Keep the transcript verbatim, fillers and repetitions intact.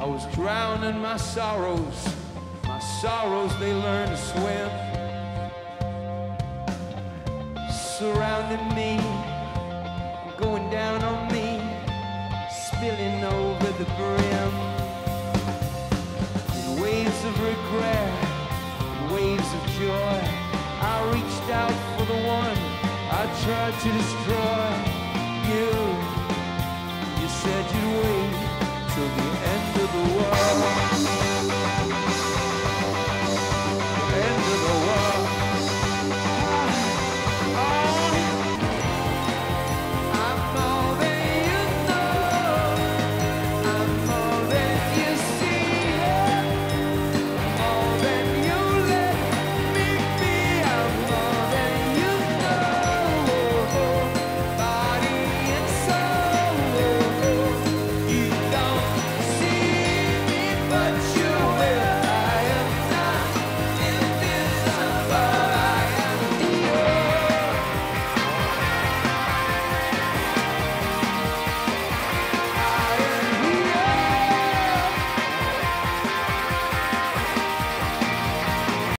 I was drowning my sorrows, my sorrows, they learned to swim. Surrounding me, going down on me, spilling over the brim. In waves of regret, in waves of joy, I reached out for the one I tried to destroy. You